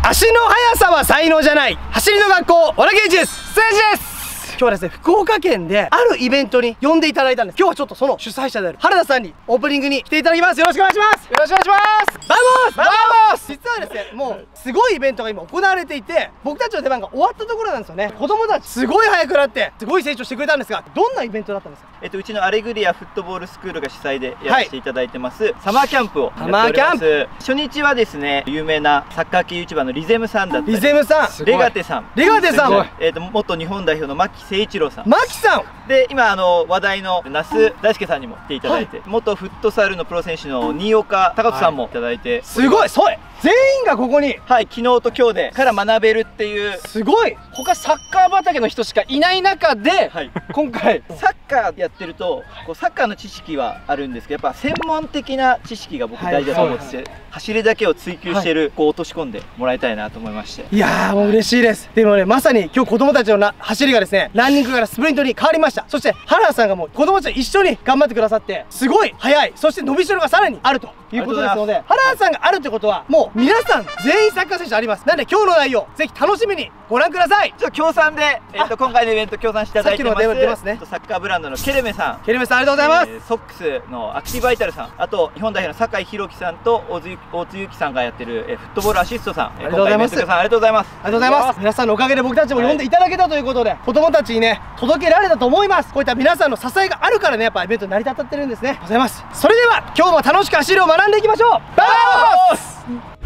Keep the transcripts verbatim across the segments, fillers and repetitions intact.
足の速さは才能じゃない、走りの学校小田圭一です。ステージです。今日はですね、福岡県であるイベントに呼んでいただいたんです。今日はちょっとその主催者である原田さんにオープニングに来ていただきます。よろしくお願いします。よろしくお願いします。バモスバモス。実はですね、もうすごいイベントが今行われていて、僕たちの出番が終わったところなんですよね。子供たちすごい速くなってすごい成長してくれたんですが、どんなイベントだったんですか？ えっと、うちのアレグリアフットボールスクールが主催でやらせていただいてます、はい、サマーキャンプをやっております。サマーキャンプ初日はですね、有名なサッカー系 YouTuber のリゼムさんだったり、 リゼムさん、 レガテさん、 レガテさん、 えっと元日本代表の牧誠一郎さん、 牧さんで、今あの話題の那須大輔さんにも来ていただいて、はい、元フットサルのプロ選手の新岡隆人さんもいただいて、はい、 すごい、そう全員がここに、はい、 昨日と今日でから学べるっていう、 すごい。他サッカー畑の人しかいない中で、はい、今回サッカーやってるとこうサッカーの知識はあるんですけど、やっぱ専門的な知識が僕大事だと思ってて、はい、走りだけを追求してる、はい、こう落とし込んでもらいたいなと思いまして、 いやーもう嬉しいです。でもね、まさに今日子供たちのな走りがですね、ランニングからスプリントに変わりました。そして原田さんがもう子供たちと一緒に頑張ってくださって、すごい速い、そして伸びしろがさらにあるということですので、原田さんがあるってことはもう皆さん全員サッカー選手あります。なんで今日の内容ぜひ楽しみにご覧ください。 ちょっと協賛で、えっと今回のイベント協賛していただいてます、 さっきの出ますね、 サッカーブランドのケレメさん、 ケレメさんありがとうございます、 えー、ソックスのアクティバイタルさん、あと日本代表の酒井宏樹さんと大津大津幸さんがやってる、えー、フットボールアシストさん、 ありがとうございます。 ありがとうございます。 ありがとうございます。皆さんのおかげで僕たちも呼んでいただけたということで、はい、子供たちにね届けられたと思います。こういった皆さんの支えがあるからね、やっぱイベント成り立ってるんですね。ございます。それでは今日も楽しく走りを学んでいきましょう。バモス。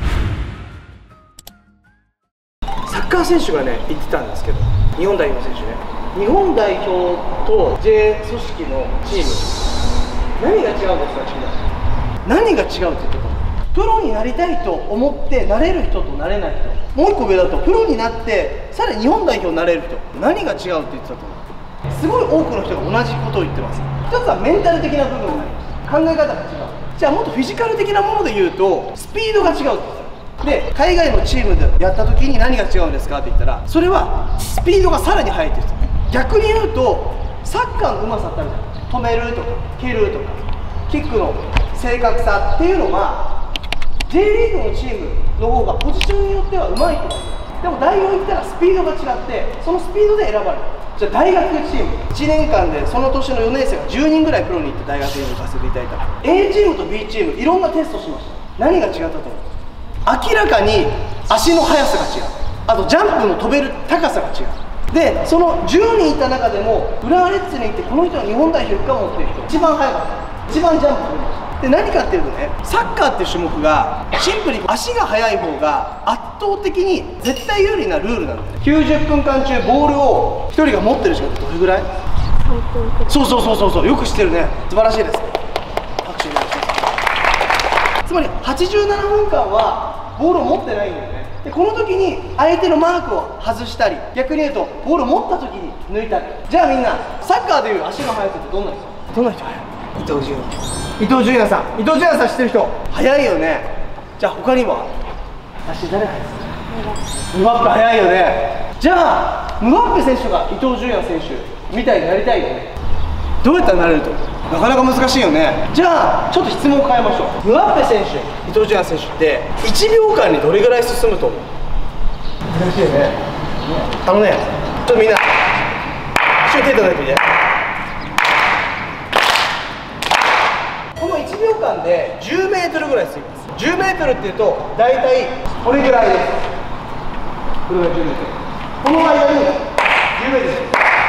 サッカー選手がね言ってたんですけど、日本代表選手ね、日本代表と J 組織のチーム、何が違うんですか？何が違うって言ってた？プロになりたいと思ってなれる人となれない人、もう一個上だとプロになってさらに日本代表になれる人、何が違うって言ってたと思う？すごい多くの人が同じことを言ってます。一つはメンタル的な部分があります。考え方が違う。じゃあもっとフィジカル的なもので言うとスピードが違うって言ってた。で、海外のチームでやった時に何が違うんですかって言ったら、それはスピードがさらに速いって言ってた。逆に言うとサッカーのうまさってあるじゃん。止めるとか蹴るとかキックの正確さっていうのは J リーグのチームの方がポジションによってはうまいと思う。でも代表行ったらスピードが違って、そのスピードで選ばれる。じゃあ大学チームいちねんかんでその年のよねん生がじゅうにんぐらいプロに行って大学に行かせていただいた。 A チームと B チームいろんなテストしました。何が違ったと思う？明らかに足の速さが違う。あとジャンプの飛べる高さが違う。で、そのじゅうにんいた中でも浦和レッズに行ってこの人は日本代表行くかもっていう人一番速かった。一番ジャンプ飛びました。で、何かっていうとね、サッカーっていう種目がシンプルに足が速い方が圧倒的に絶対有利なルールなんだよね。きゅうじゅっぷんかん中ボールをひとりが持ってる時間ってどれぐらい？さんぷんくらい。そうそうそうそうそう、よく知ってるね。素晴らしいです。拍手お願いします。つまりはちじゅうななふんかんはボールを持ってないんだよね。で、この時に相手のマークを外したり、逆に言うとボールを持った時に抜いたり。じゃあみんなサッカーでいう足の速さってどんな人？どんな人速い？伊東純也。伊東純也さん、伊東純也さん知ってる人速いよね。じゃあ他には足誰速いですか？ムバッペ速いよね。じゃあムバッペ選手が伊東純也選手みたいになりたいよね。どうやったらなれると？なかなか難しいよね。じゃあちょっと質問を変えましょう。ムバッペ選手、伊東純也選手っていちびょうかんにどれぐらい進むと思う？難しいよね。あのね、ちょっとみんな一緒に手叩いてみて。このいちびょうかんでじゅうメートルぐらい進みます。じゅうメートルっていうと大体これぐらいです。これがじゅうメートル。この間にじゅうメートルです。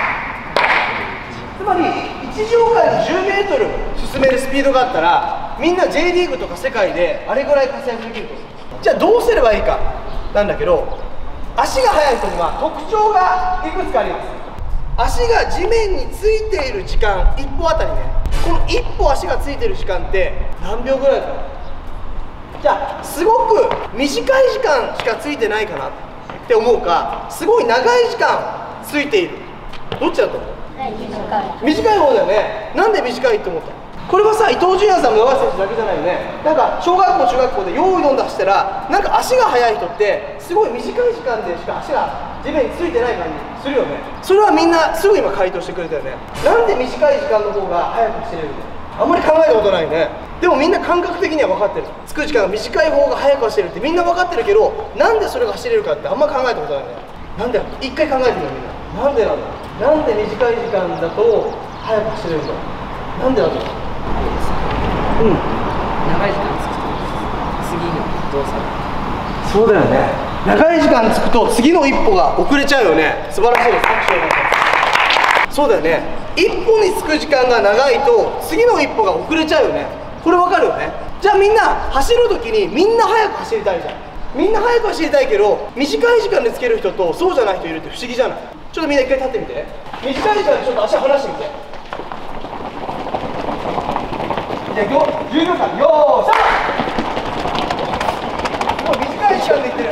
つまりいちびょうかんにじゅうメートル進めるスピードがあったら、みんな J リーグとか世界であれぐらい活躍できると思う。じゃあどうすればいいかなんだけど、足が速い人には特徴がいくつかあります。足が地面についている時間、いっぽあたりね、このいっぽ足がついている時間って何秒ぐらいかな。じゃあすごく短い時間しかついてないかなって思うか、すごい長い時間ついている、どっちだと思う？短い方だよね。なんで短いと思った？これはさ、伊東純也さん、長井選手だけじゃないよね。なんか小学校中学校で用意どん出したら、なんか足が速い人ってすごい短い時間でしか足が地面についてない感じするよね。それはみんなすぐ今回答してくれたよね。なんで短い時間の方が速く走れるの？あんまり考えたことないよね。 でもみんな感覚的には分かってる。つく時間が短い方が速く走れるってみんな分かってるけど、なんでそれが走れるかってあんま考えたことないね。なんで一回考えてみようみんな。なんでなんだ。なんで短い時間だと速く走れるんだ。なんでだと思う。うん。 長い時間つくと次の動作。 そうだよね。長い時間つくと次の一歩が遅れちゃうよね。素晴らしいです。拍手をお願いします。そうだよね。一歩につく時間が長いと次の一歩が遅れちゃうよね。これ分かるよね。じゃあみんな走るときにみんな速く走りたいじゃん。みんな速く走りたいけど短い時間でつける人とそうじゃない人いるって不思議じゃない。ちょっとみんな一回立ってみて。短い時間でちょっと足離してみて。じゃあいくよ。じゅうびょうかんよースタート。もう短い時間でいってる。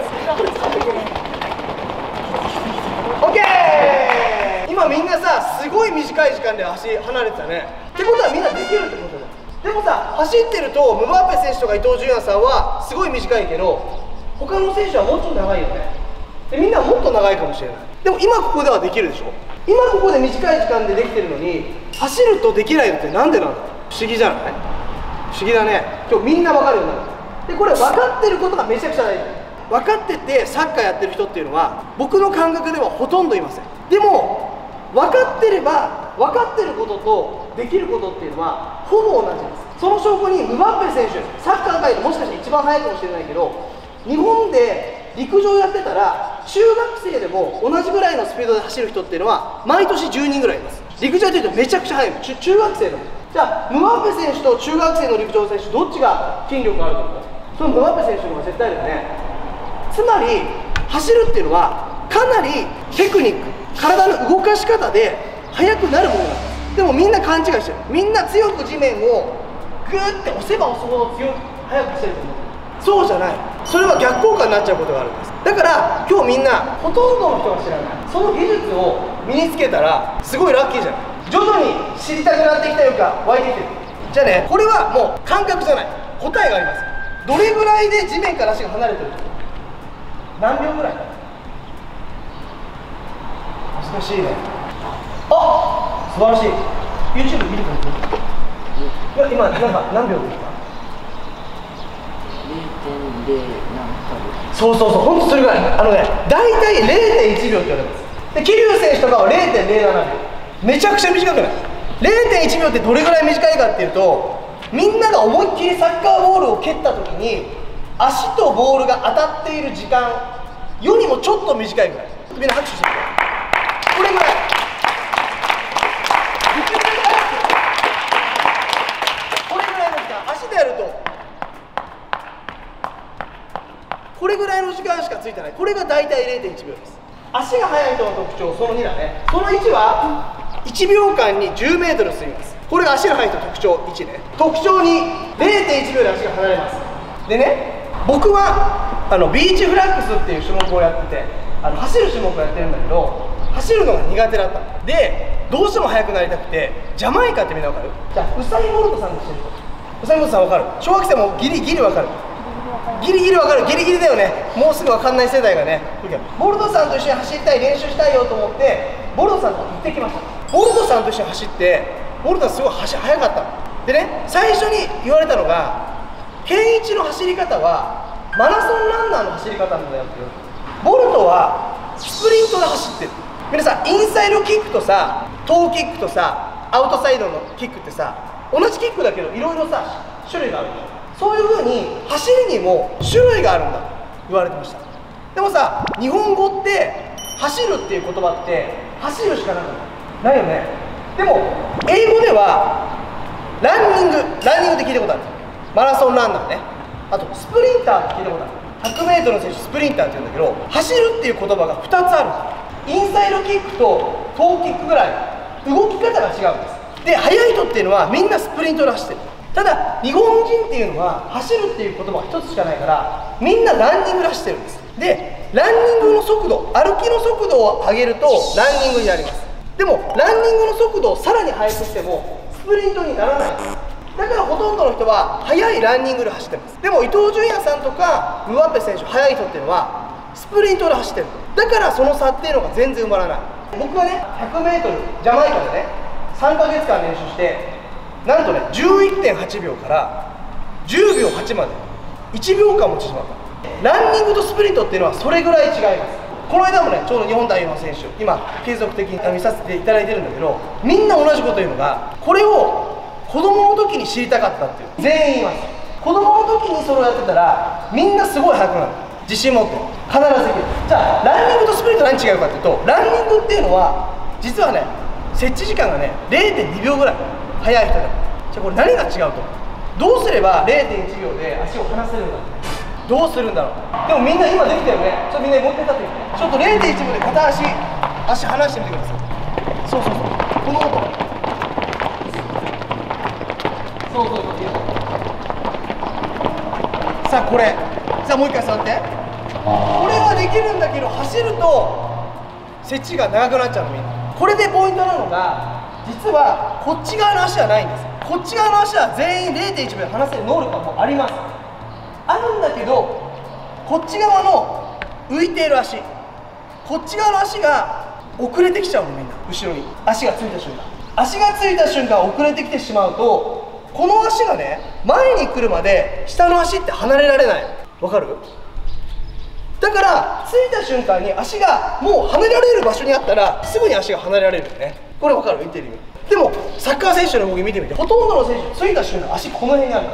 オッケー。今みんなさすごい短い時間で足離れてたね。ってことはみんなできるってことだ。でもさ、走ってるとムバッペ選手とか伊東純也さんはすごい短いけど他の選手はもっと長いよね。でみんなはもっと長いかもしれない。でも今ここではできるでしょ。今ここで短い時間でできてるのに走るとできないのってなんでなんだ。不思議じゃない。不思議だね。今日みんな分かるようになる。でこれ分かってることがめちゃくちゃ大事。分かっててサッカーやってる人っていうのは僕の感覚ではほとんどいません。でも分かってれば分かってることとできることっていうのはほぼ同じです。その証拠にムバッペ選手、サッカー界でもしかして一番速いかもしれないけど日本で陸上やってたら中学生でも同じぐらいのスピードで走る人っていうのは毎年じゅうにんぐらいいます。陸上やってるとめちゃくちゃ速いの。中中学生でも。じゃあムバッペ選手と中学生の陸上選手どっちが筋力があると思う。そのムバッペ選手の方が絶対だよね。つまり走るっていうのはかなりテクニック、体の動かし方で速くなるものなんです。でもみんな勘違いしてる。みんな強く地面をグーって押せば押すほど強く速くしてると思う。そうじゃない。それは逆効果になっちゃうことがあるんです。だから今日みんなほとんどの人が知らないその技術を身につけたらすごいラッキーじゃない。徐々に知りたくなってきたいうか湧いてきてる。じゃあね、これはもう感覚じゃない、答えがあります。どれぐらいで地面から足が離れてると何秒ぐらい。難しいね。あ、素晴らしい。 YouTube 見るかな。今なんか何秒ですか。 れいてんれい何分。 そうそうそう、ほんとそれぐらい。あのね、大体 れいてんいちびょうって言われます。で桐生選手とかは れいてんれいななびょう、めちゃくちゃ短くない。 れいてんいちびょうってどれぐらい短いかっていうと、みんなが思いっきりサッカーボールを蹴った時に足とボールが当たっている時間よりもちょっと短いぐらい。みんな拍手してください。これぐらい。これぐらいの時間、足でやるとこれぐらいの時間しかついてない。これが大体 れいてんいちびょうです。足が速い人の特徴、そのにだね。そのいちはいちびょうかんにじゅうメートル進みます。これが足が速い人特徴いちね。特徴に れいてんいちびょうで足が離れます。でね、僕はあのビーチフラッグスっていう種目をやってて、あの走る種目をやってるんだけど、走るのが苦手だった。でどうしても速くなりたくて、ジャマイカってみんなわかる？じゃあウサイン・ボルトさんで知ってる人。ウサイン・ボルトさんわかる？小学生もギリギリわかる。ギリギリわかる。ギリギリだよね。もうすぐわかんない世代がね。ボルトさんと一緒に走りたい、練習したいよと思ってボルトさんと行ってきました。ボルトさんと一緒に走って、ボルトさんすごい走速かったのでね、最初に言われたのが、ケンイチの走り方はマラソンランナーの走り方なんだよって言われた。ボルトはスプリントで走ってる。皆さんインサイドキックとさ、トーキックとさ、アウトサイドのキックってさ、同じキックだけどいろいろさ種類があるでしょ。そういう風に走りにも種類があるんだと言われてました。でもさ、日本語って走るっていう言葉って走るしかなくないよね。でも英語ではランニング、ランニングって聞いたことある。マラソンランナーね。あとスプリンターって聞いたことある。ひゃくメートルの選手スプリンターって言うんだけど、走るっていう言葉がふたつある。インサイドキックとトーキックぐらい動き方が違うんです。で速い人っていうのはみんなスプリントで走ってる。ただ日本人っていうのは走るっていう言葉がひとつしかないから、みんなランニングで走ってるんです。でランニングの速度、歩きの速度を上げるとランニングになります。でもランニングの速度をさらに速くしてもスプリントにならないんです。だからほとんどの人は速いランニングで走ってます。でも伊東純也さんとかムバッペ選手、速い人っていうのはスプリントで走ってる。だからその差っていうのが全然埋まらない。僕はね、ひゃくメートルジャマイカでねさんかげつかん練習して、なんとね じゅういってんはちびょうからじゅうびょうはちまでいちびょうかんも縮まった。ランニングとスプリントっていうのはそれぐらい違います。この間もね、ちょうど日本代表の選手今継続的に見させていただいてるんだけど、みんな同じこと言うのが、これを子供の時に知りたかったっていう。全員言います。子供の時にそれをやってたらみんなすごい速くなる。自信持って必ずできる。じゃあランニングとスプリント何違うかっていうと、ランニングっていうのは実はね、設置時間がね れいてんにびょうぐらい速い人でも。じゃあこれ何が違うと、どうすれば れいてんいちびょうで足を離せるんだ、どうするんだろう。でもみんな今できたよね。ちょっとみんなもう一回立ってみて。ちょっと れいてんいちびょうで片足足離してみてください。そうそうそう、この音。そうそうそう、さあこれ、さあもう一回座って。これはできるんだけど、走ると設置が長くなっちゃうのみんな。これでポイントなのが、実はこっち側の足はないんです。こっち側の足は全員 れいてんいちびょうで離せる能力がもうあります。あるんだけど、こっち側の浮いている足、こっち側の足が遅れてきちゃうのみんな。後ろに足がついた瞬間、足がついた瞬間遅れてきてしまうと、この足がね前に来るまで下の足って離れられない。わかる？だからついた瞬間に足がもう離れられる場所にあったらすぐに足が離れられるよね。これわかる？言ってる意味。でもサッカー選手の動き見てみて、ほとんどの選手ついた瞬間足この辺にあるから。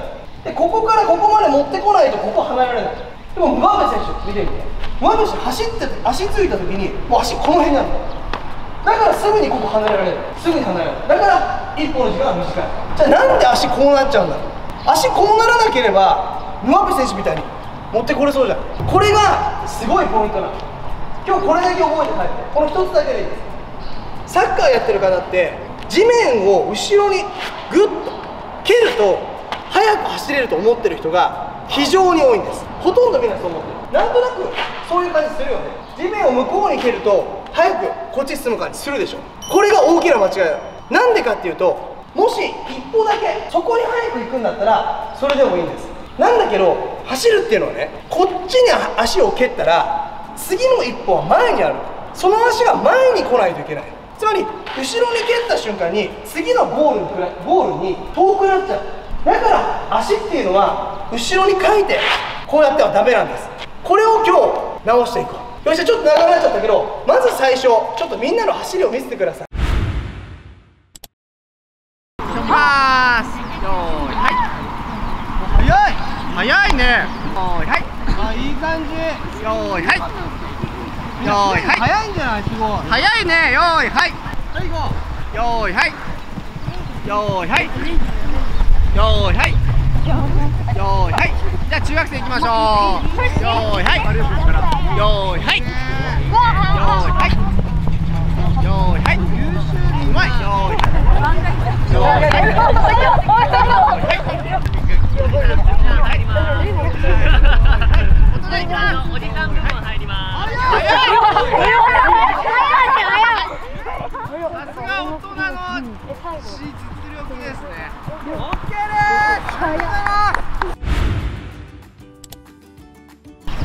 でここからここまで持ってこないとここ離れられない。でもムバペ選手見てみて、ムバペ選手走ってて足ついた時にもう足この辺にあるんだよ。だからすぐにここ離れられる、すぐに離れられる。だから一歩の時間が短い。じゃあなんで足こうなっちゃうんだろう。足こうならなければムバペ選手みたいに持ってこれそうじゃん。これがすごいポイントなの。今日これだけ覚えて帰って、この一つだけでいいです。サッカーやってる方って地面を後ろにグッと蹴ると速く走れると思ってる人が非常に多いんです。ほとんどみんなそう思ってる。なんとなくそういう感じするよね。地面を向こうに蹴ると早くこっち進む感じするでしょ。これが大きな間違いだ。なんでかっていうと、もし一歩だけそこに早く行くんだったらそれでもいいんです。なんだけど走るっていうのはね、こっちに足を蹴ったら次の一歩は前にある。その足が前に来ないといけない。つまり後ろに蹴った瞬間に次のゴールにゴールに遠くなっちゃう。だから足っていうのは後ろに書いてこうやってはダメなんです。これを今日直していこう。よし、ちょっと長くなっちゃったけど、まず最初ちょっとみんなの走りを見せてください。 パース、よーい、はい。早い早いね。よーい、はい。あ、いい感じ。よーい、はい。よーい、はい。早いんじゃない？すごい早いね。よーい、はい。はい、行こう。よーい、はい。よーい、はい。よーい、はい。よーい、はい。じゃあ中学生行きましょう。よーい、はい。よーい、はい。よーい、はい。よーい、はい。うまい。よーい。よーい、はい。おじさん部分入ります。早い。さすが大人の実力ですね。オッケーです。ありがとうございます。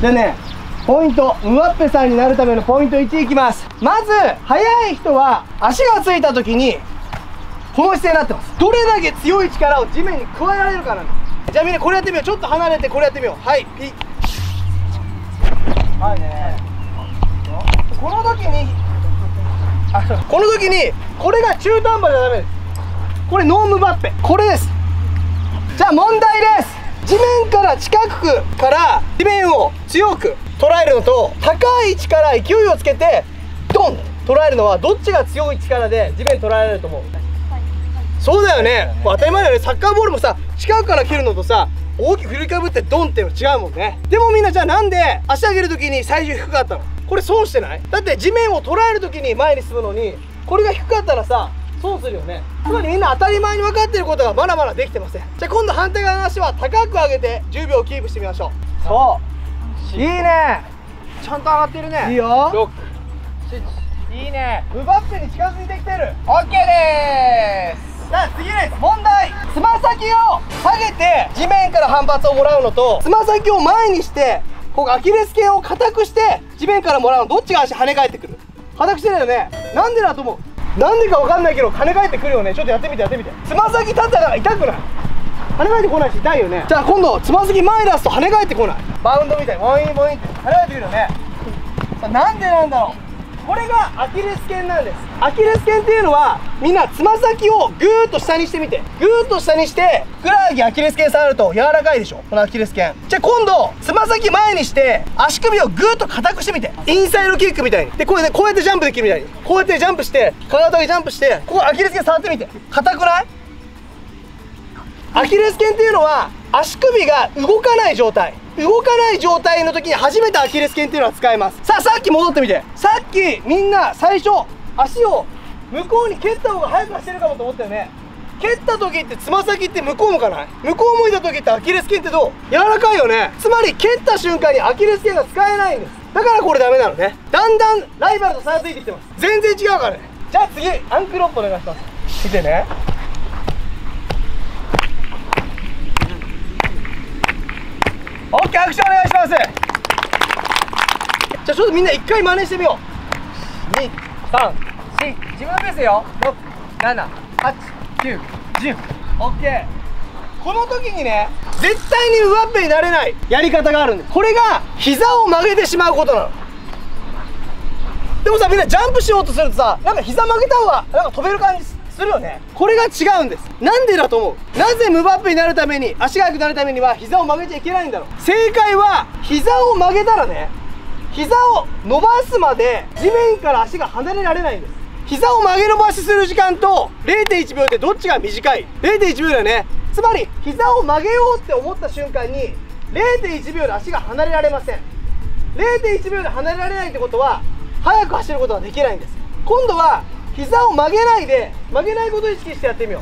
じゃあね、ポイント、ムバッペさんになるためのポイントいちいきます。まず速い人は足がついた時にこの姿勢になってます。どれだけ強い力を地面に加えられるかなんです。じゃあみんなこれやってみよう。ちょっと離れてこれやってみよう。はい、ピッ。はいね。この時にあこの時にこれが中途半端じゃダメです。これノームバッペ、これです。じゃあ問題です。地面から近くから地面を強く捉えるのと、高い位置から勢いをつけてドンと捉えるのはどっちが強い力で地面捉えられると思う？そうだよね。当たり前だよね。サッカーボールもさ、近くから蹴るのとさ、大きく振りかぶってドンっていうの違うもんね。でもみんなじゃあなんで足上げる時に最初低かったの？これ損してない？だって地面を捉える時に前に進むのに、これが低かったらさ損するよね。つまりみんな当たり前に分かっていることがまだまだできてません。じゃあ今度反対側の足は高く上げてじゅうびょうキープしてみましょう。そういいね。ちゃんと上がってるね。いいよ。ろく、いいね。ムバッペに近づいてきてる。 OK でーす。さあ次です。問題。つま先を下げて地面から反発をもらうのと、つま先を前にしてここアキレス腱を硬くして地面からもらうの、どっちが足跳ね返ってくる？硬くしてるよね。なんでだと思う？なんでかわかんないけど跳ね返ってくるよね。ちょっとやってみてやってみて。つま先立ったら痛くない？ 跳ね返ってこないし痛いよね。じゃあ今度つま先前出すと跳ね返ってこない。バウンドみたいにボインボインって跳ね返ってくるよね。さあなんでなんだろう。これがアキレス腱なんです。アキレス腱っていうのはみんなつま先をグーッと下にしてみて、グーッと下にしてふくらはぎアキレス腱触ると柔らかいでしょ、このアキレス腱。じゃあ今度つま先前にして足首をグーッと硬くしてみて、インサイドキックみたいに。でこれでこうやってジャンプできるみたいに、こうやってジャンプしてかかとでジャンプして、ここアキレス腱触ってみて。硬くない？アキレス腱っていうのは足首が動かない状態、動かない状態の時に初めてアキレス腱っていうのは使えます。さあさっき戻ってみて。さっきみんな最初足を向こうに蹴った方が速く走るかもと思ったよね。蹴った時ってつま先って向こう向かない？向こう向いた時ってアキレス腱ってどう？柔らかいよね。つまり蹴った瞬間にアキレス腱が使えないんです。だからこれダメなのね。だんだんライバルと差がついてきてます。全然違うからね。じゃあ次アンクルロップお願いします。見てね。オッケー、アクションお願いします。じゃあちょっとみんな一回真似してみよう。に、さん、し、自分のペースよ。ろく、なな、はち、きゅう、じゅう。オッケー。この時にね、絶対にウアッペになれないやり方があるんです。これが膝を曲げてしまうことなの。でもさ、みんなジャンプしようとするとさ、なんか膝曲げた方がなんか飛べる感じするよね。これが違うんです。なんでだと思う？なぜムバッペになるために、足が速くなるためには膝を曲げちゃいけないんだろう。正解は膝を曲げたらね、膝を伸ばすまで地面から足が離れられないんです。膝を曲げ伸ばしする時間と れいてんいちびょうってどっちが短い？ れいてんいちびょうだよね。つまり膝を曲げようって思った瞬間に れいてんいちびょうで足が離れられません。 れいてんいちびょうで離れられないってことは速く走ることができないんです。今度は膝を曲げないで、曲げないことを意識してやってみよ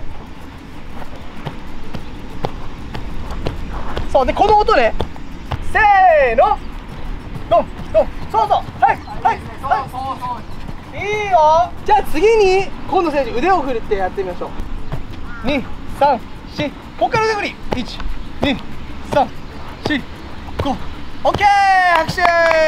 う。そうで、この音ね。せーの、ドンドン。そうそう、はいはいはい、いいよ。じゃあ次に今度選手腕を振るってやってみましょう。に、さん、し、こっから腕振り。いち、に、さん、し、ご。オッケー、拍手。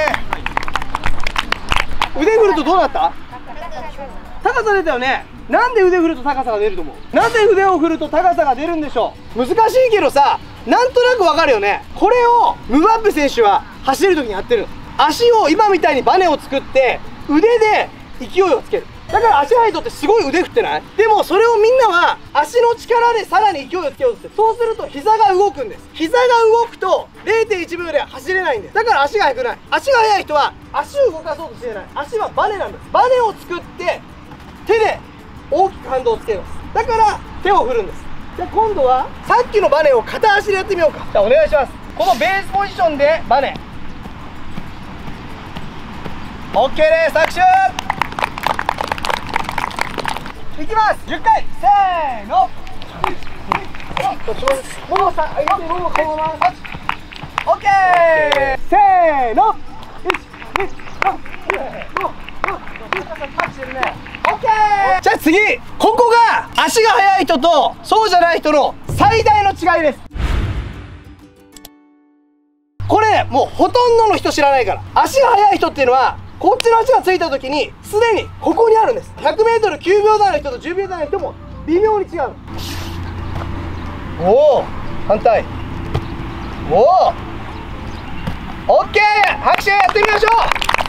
腕振るとどうなった？高さ出たよね。なんで腕振ると高さが出ると思う？なぜ腕を振ると高さが出るんでしょう？難しいけどさ、なんとなくわかるよね。これをムバッペ選手は走る時にやってる。足を今みたいにバネを作って腕で勢いをつける。だから足速い人ってすごい腕振ってない？でもそれをみんなは足の力でさらに勢いをつけようとして、そうすると膝が動くんです。膝が動くと れいてんいちびょうで走れないんです。だから足が速くない。足が速い人は足を動かそうとしてない。足はバネなんです。バネを作って手で大きく反動をつけます。だから手を振るんです。じゃあ今度はさっきのバネを片足でやってみようか。じゃあお願いします。このベースポジションでバネ。 OK です。拍手。いきます。じゅっかい。せーの。ももさん、相手ももこのまま。オッケー。せーの。いち、に、さん、よん、ご、ろく、なな、はち、ね。オッケー。じゃあ次、ここが足が速い人とそうじゃない人の最大の違いです。これもうほとんどの人知らないから。足が速い人っていうのはこっちの足がついた時にすでにここにあるんです。 ひゃくメートルきゅうびょうだいの人とじゅうびょうだいの人も微妙に違う。おお、反対。おお、オッケー。拍手。やってみましょ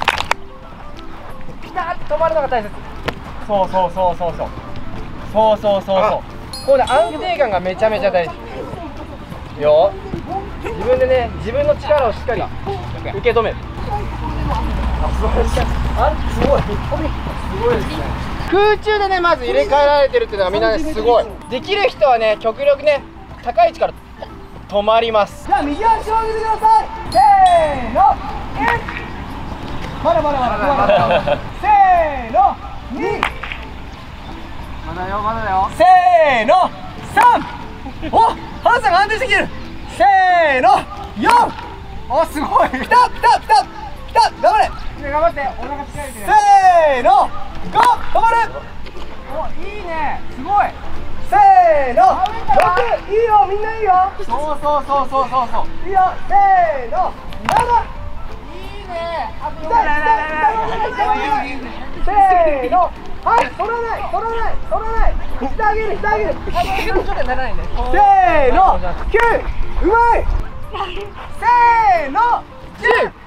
う。ピタッと止まるのが大切。そうそうそうそうそうそうそうそうそう。こうね、安定感がめちゃめちゃ大事よ。自分でね、自分の力をしっかり受け止める。あ、素晴らしい。あ、すごい。すごいですね。空中でね、まず入れ替えられてるっていうのがみんなね、すごい。できる人はね、極力ね、高い位置から止まります。じゃあ右足を上げてください。せーの。まだまだまだまだまだ。せーの。に。まだよまだよ。せーの。さん。お、ハンさんが安定してきてる。せーの。よん。お、すごい。ピタッピタッピタッピタッ。頑張れ。頑張って。お腹しっかりて。せーの。ご。止まる。お、いいね。すごい。せーの。ろく。いいよ、みんないいよ。そうそうそうそうそうそう。いいよ。せーの。なな。いいね。あとよん。せーの。 はい、取らない取らない取らないしてあげるしてあげる。 ちょっとならないね。 せーのきゅう、うまい。せーのじゅう、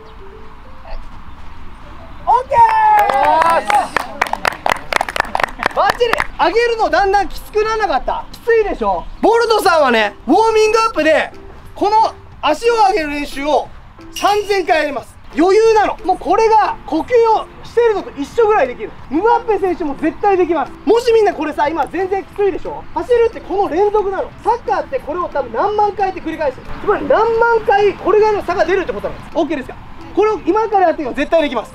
オッケー。バッチリ。上げるのだんだんきつくならなかった？きついでしょ。ボルトさんはね、ウォーミングアップでこの足を上げる練習をさんぜんかいやります。余裕なの。もうこれが呼吸をしてるのと一緒ぐらいできる。ムバッペ選手も絶対できます。もしみんなこれさ、今全然きついでしょ。走るってこの連続なの。サッカーってこれを多分何万回って繰り返してる。つまり何万回これぐらいの差が出るってことなんです。 OK ですか？これを今からやっていけば絶対できます。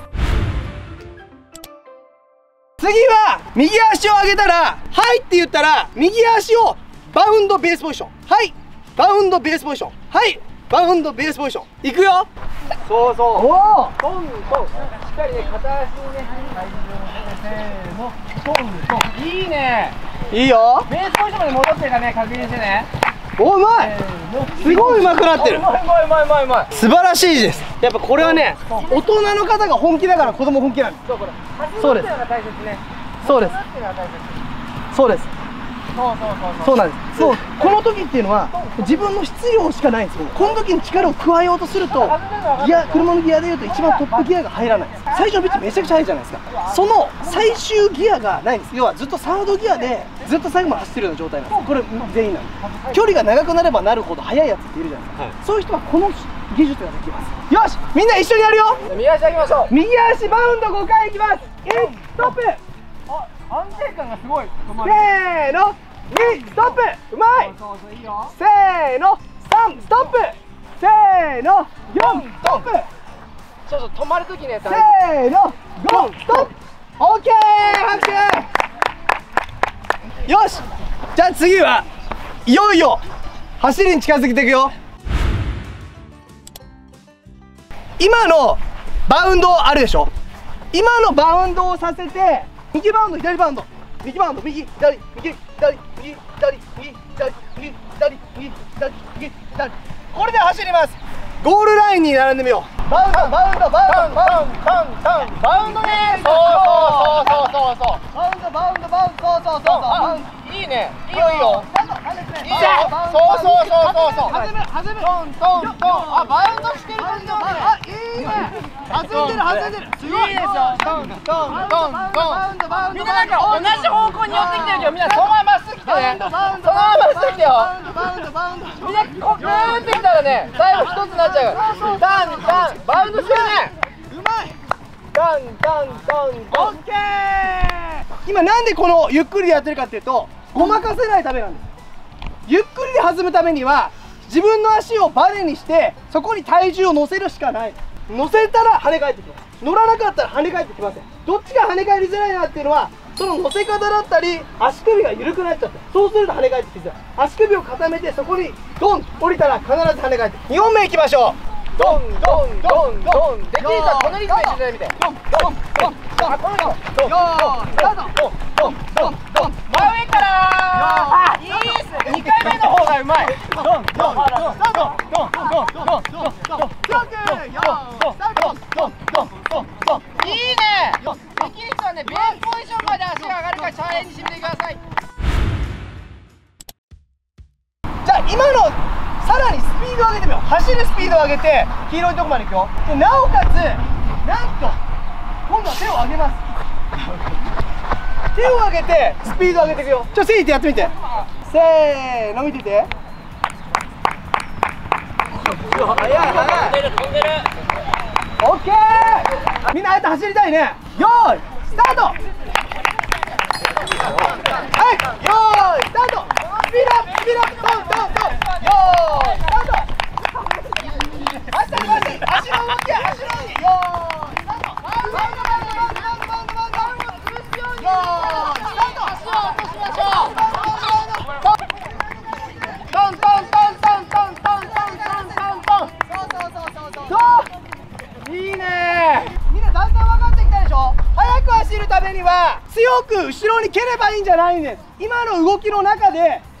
次は右足を上げたら「はい」って言ったら右足をバウンドベースポジション。はい、バウンドベースポジション。はい、バウンドベースポジション。いくよ。そうそう、おお、トントン。しっかりね、片足にね、体重を乗せて、せーの、トントン。いいね。いいよ。 ベースポジションまで戻ってるかね、確認してね。 お、うまい。すごいうまくなってる。 うまいうまいうまいうまいうまい。 素晴らしいです。やっぱこれはね、大人の方が本気だから子供本気なんです。そう、これ。そうです。そうです。そうです。 そうそうそうそうなんです。そう、この時っていうのは自分の必要しかないんですよ。この時に力を加えようとするとギア、車のギアでいうと一番トップギアが入らないんです。最初のピッチめちゃくちゃ速いじゃないですか。その最終ギアがないんです。要はずっとサードギアでずっと最後まで走ってるような状態なんです。これ全員なんです。距離が長くなればなるほど速いやつっているじゃないですか、はい、そういう人はこの技術ができます。よし、みんな一緒にやるよ。 右足上げましょう。 右足バウンドごかいいきます。いち、ストップ。 あ、安定感がすごい。 せーの、に、ストップ。うまい。 そうそう、いいよ。 せーの、さん、ストップ。せーの、よん、ストップ。 そうそう、止まるときね。 せーの、ご、ストップ。オッケー、拍手。よし、じゃあ次はいよいよ走りに近づけていくよ。今のバウンドあるでしょ。今のバウンドをさせて、右バウンド、左バウンド、右バウンド、右、左、右、左、右、左、右、左、右、左、右、左、右、左。これで走ります。ゴールラインに並んでみよう。バウンド、バウンド、バウンド、バウンド、バウンド、バウンド、バウンドね。そうそうそうそうそう。バウンド、バウンド、バウンド、そうそうそうそう。いいね。いいよいいよ。いいね。そうそうそうそうそう。弾む、弾む。トントントン。あ、バウンドしてる感じだね。あ、いいね。弾んでる、弾んでる。すごいですよ。トントントントン。みんななんか同じ方向に寄ってきてるけど、みんなそのまままっすぐ来てね。そのまままっすぐ来てよ。バウンド、バウンド、バウンド。みんなこうグーってきたらね、最後一つになっちゃうから。ダンダン、バウンドしてるね。うまい。ダンダンダンダン。オッケー。今なんでこのゆっくりでやってるかっていうと、ごまかせないためなんです。ゆっくりで弾むためには自分の足をバネにしてそこに体重を乗せるしかない。乗せたら跳ね返ってきます。乗らなかったら跳ね返ってきません。どっちが跳ね返りづらいなっていうのはその乗せ方だったり足首が緩くなっちゃった。そうすると跳ね返ってきづらい。足首を固めてそこにドン降りたら必ず跳ね返って。にほんめいきましょう。ドンドンドンドン。できるかこのリズムでしてみて。ドンドンドンドン。あ、このリズム。ドンドンドンドンドンドン。真上から。いいっす。にかいめの方がうまい。ドンドンドンドンドンドンドンドンドンドン。強く。よー。ドンドンドンドンドンドン。いいね。できる人はね、ベースポジションまで足が上がるかチャレンジしてみてください。じゃあ今のさらにスピードを上げてみよう。走るスピードを上げて黄色いとこまで行くよ。でなおかつなんと今度は手を上げます。手を上げてスピードを上げていくよ。ちょっとせいてやってみて。せーの、見てて。速い速い。飛んでる飛んでる。オッケー。みんなああやって走りたいね。よーいスタート。はい、よーいスタート。スピードアップスピードアップ。ドンドンドン。よーいスタート。足足足足の動きや。足の動き。よーいスタート。バウンドバウンドバウンドバウンドバウンドバウンドバウンド。よーいスタート。足を落としましょう。トントントントントントントントントントントン。そういいね。みんなだんだん分かってきたでしょ。速く走るためには強く後ろに蹴ればいいんじゃないんです。今の動きの中で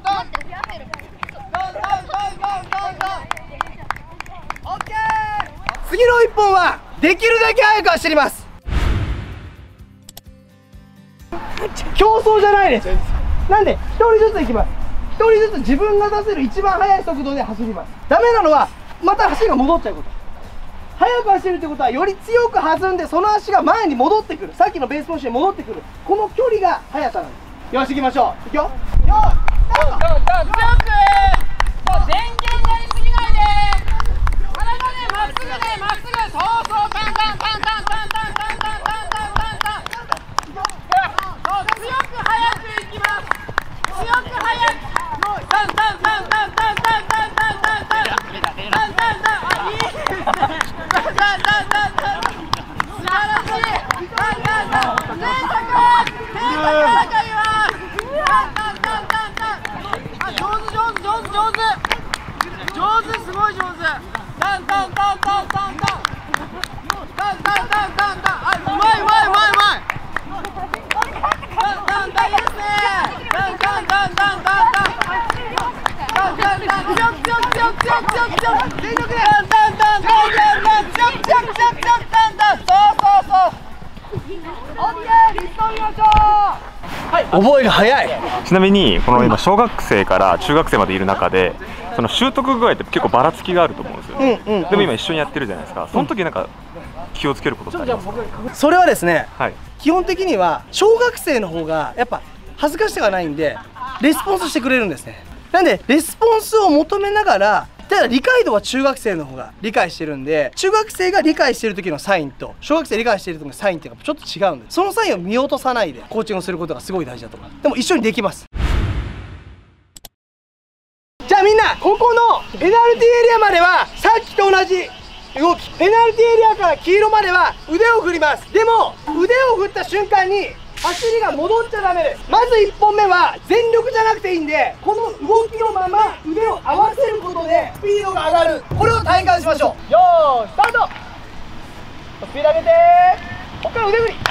次のいっぽんはできるだけ速く走ります。競争じゃないです。なんでひとりずつ行きます。ひとりずつ自分が出せる一番速い速度で走ります。ダメなのはまた足が戻っちゃうこと。速く走るってことはより強く弾んでその足が前に戻ってくる、さっきのベースポジションに戻ってくる、この距離が速さなんです。よし行きましょう。いくよ。よースタート。 強くもう前傾になりすぎないで、体ねまっすぐねまっすぐ、そうそうタンタンタンタンタンタンタンタンタンタンタンタン、そう強く速くいきます。強く速くタンタンタンタンタンタンタンタンタンタンタンタンタンタン、あいいですね。タンタンタンタン素晴らしい。タンタンタン天高天高がいます。タンタンタンタンタン、あ上手上手上手上手上手、すごい上手。タンタンタンタンタンタンタンタンタンタンタン、あうまいうまいうまいうまい。タンタンタンいいですね。タンタンタンタンタンタンタンタンタン、強く強く強く強く強く強く全力でタンタンタンタンタンタン、強く強く強く強くタンタン、そうそうそう。オッケー、リスト見ましょう。 覚えが早い。 ちなみにこの今小学生から中学生までいる中でその習得具合って結構ばらつきがあると思うんですよね、うんうんうん、でも今一緒にやってるじゃないですか。その時なんか気をつけることってありますか？ それはですね、 はい、 基本的には小学生の方がやっぱ恥ずかしさがないんでレスポンスしてくれるんですね。なんでレスポンスを求めながら、ただ理解度は中学生の方が理解してるんで、中学生が理解してる時のサインと小学生理解してる時のサインっていうのがちょっと違うんで、そのサインを見落とさないでコーチングをすることがすごい大事だと思います。でも一緒にできます。じゃあみんなここのペナルティエリアまではさっきと同じ動き、ペナルティエリアから黄色までは腕を振ります。でも腕を振った瞬間に走りが戻っちゃダメです。まずいっぽんめは全力じゃなくていいんで、この動きのまま腕を合わせることでスピードが上がる、これを体感しましょう。よーいスタート。スピード上げてー、こっから腕振り、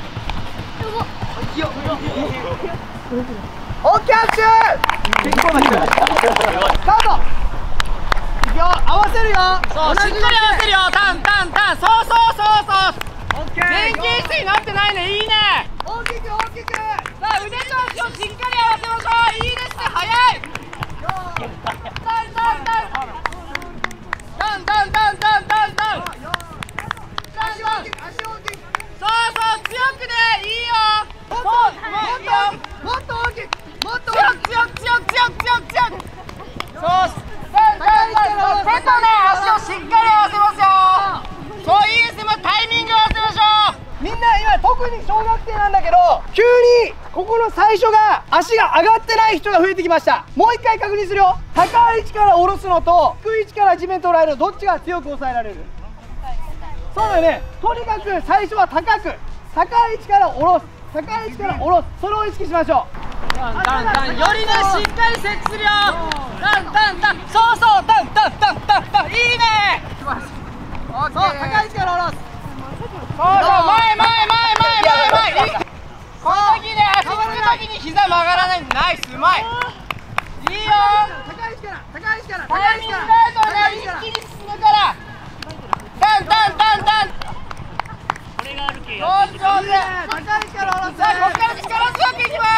オッケー拍手。結構な人だ。スタート。いくよ、合わせるよ。 そう、しっかり合わせるよ。タンタンタン、そうそうそうそう。前傾姿勢になってないね、いいね。 大きく大きく。 さあ腕と足をしっかり合わせましょう。いいですね、速い。タンタンタンタンタンタンタンタンタンタン、 足を大きく足を大きく。 そうそう強くね、いいよ。そう、いいよ。 もっと大きくもっと強く強く強く強く強く強く。そうタンタンタン、手とね足をしっかり合わせますよ。そう、いいですね。まずタイミング合わせましょう。 みんな今特に小学生なんだけど、急にここの最初が足が上がってない人が増えてきました。もう一回確認するよ。高い位置から下ろすのと低い位置から地面捉えるの、どっちが強く抑えられる？そうだよね。とにかく最初は高く、高い位置から下ろす、高い位置から下ろす、それを意識しましょう。 タンタンタン、よりねしっかり設置するよ。タンタンタン、そうそう、タンタンタンタンタン、いいね。 そう、高い位置から下ろす。 そうそう、前前前前前前。この時ね、足つく時に膝曲がらないんで、ナイス、うまい。いいよ。 高い位置から、高い位置から、 タイミングだとね、一気に進むから。タンタンタンタン。これがあるけ。上手上手。 高い位置から下ろす。 さあ、ここから力強くいきます。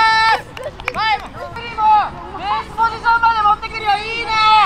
前も、次も、ベースポジションまで持ってくるよ、いいね。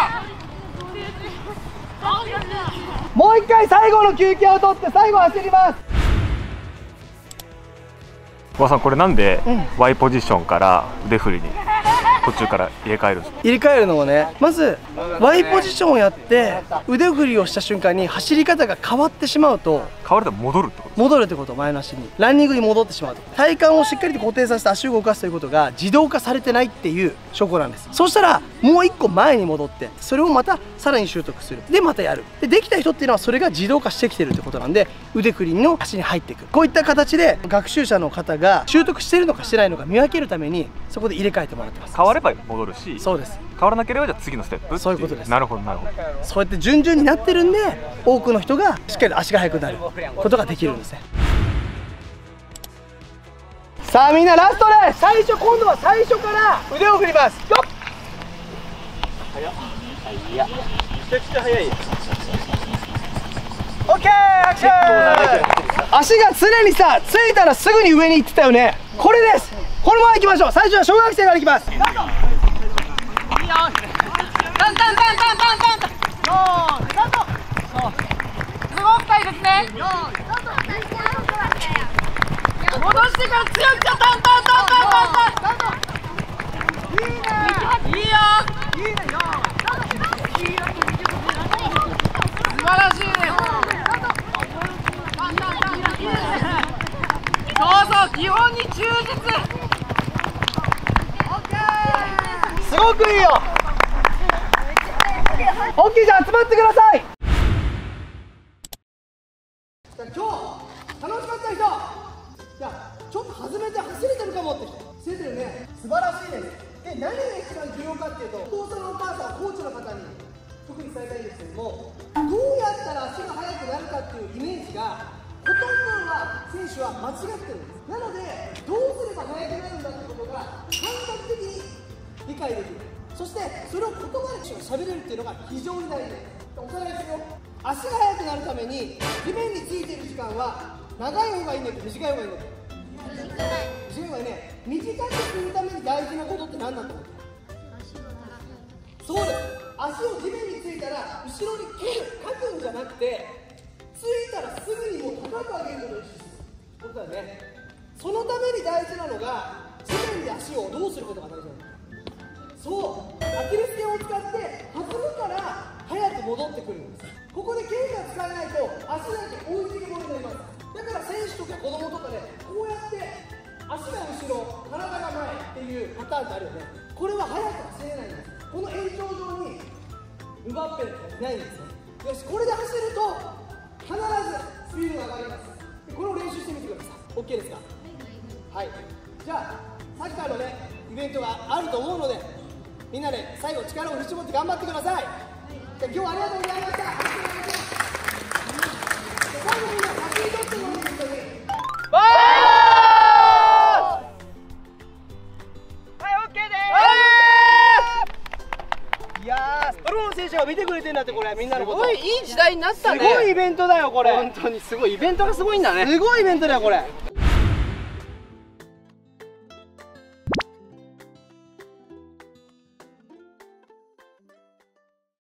もう一回最後の休憩を取って最後走ります。 小川さん、これなんでうんワイ ポジションから腕振りに途中から入れ替えるんですか？ 入れ替えるのはね、まず ワイ ポジションをやって腕振りをした瞬間に走り方が変わってしまうと変わると戻るってこと？ 戻るってこと、前の足にランニングに戻ってしまうと、体幹をしっかりと固定させて足を動かすということが自動化されてないっていう証拠なんです。そしたらもう一個前に戻ってそれをまたさらに習得する、でまたやる、でできた人っていうのはそれが自動化してきてるってことなんで、腕振りの足に入っていく、こういった形で学習者の方が習得してるのかしてないのか見分けるためにそこで入れ替えてもらってます。 変われば戻るし、 そうです、 変わらなければじゃあ次のステップってそういうことです。 なるほどなるほど。 そうやって順々になってるんで多くの人がしっかり足が速くなることができるんですね。さあみんなラストです。最初、今度は最初から腕を振ります。よっ、 早っ早っ、めちゃくちゃ早い。 オッケー、アクション。足が常にさ、ついたらすぐに上に行ってたよね。これです。このまま行きましょう。最初は小学生から行きます。 タンタンタンタンタンタンタン。よーい、スタート。すごく大切ね。よーい、スタート。戻してから強くタンタンタンタンタンタン。いいね。いいよ。いいね。よーい。素晴らしいね。タンタンタンタン。いいね。そうそう、基本に忠実。 すごくいいよ。オッケー、じゃあ集まってください。じゃあ今日楽しかった人、じゃあちょっと弾めて走れてるかもって人、走れてるね。素晴らしいです。で、何が一番重要かっていうと、お父さんのお母さん、コーチの方に特に伝えたいんですけども、どうやったら足が速くなるかっていうイメージがほとんどの選手は間違ってるんです。なのでどうすれば速くなるんだってことが感覚的に理解できる。そしてそれを言葉で喋れるっていうのが非常に大事です。おさらいするよ。足が速くなるために地面についている時間は長い方がいいんだけど短い方がいいんだけど、短い方がいいね。短くするために大事なことって何だと思う？そうです。足を地面についたら後ろに蹴る、かくんじゃなくて、ついたらすぐにもう高く上げることを意識することだね。そのために大事なのが地面で足をどうすることが大事なの。そう、アキレス腱を使って弾むから早く戻ってくるんです。ここで剣が使えないと足だけ追いつき物になります。だから選手とか子供とかでこうやって足が後ろ、体が前っていうパターンってあるよね。これは速く走れないんです。この延長上にウバッペルがいないんですね。よし、これで走ると必ずスピードが上がります。これを練習してみてください。 OK ですか？はい。じゃあサッカーのねイベントがあると思うので、みんなで最後力を振り絞って頑張ってください。じゃあ今日はありがとうございました。最後みんな写真撮ってもらってください。いやー、プロの選手が見てくれてんだって、これみんなのこと。 すごいいい時代になったね。 すごいイベントだよこれ。 本当にすごいイベントがすごいんだね。 すごいイベントだよこれ。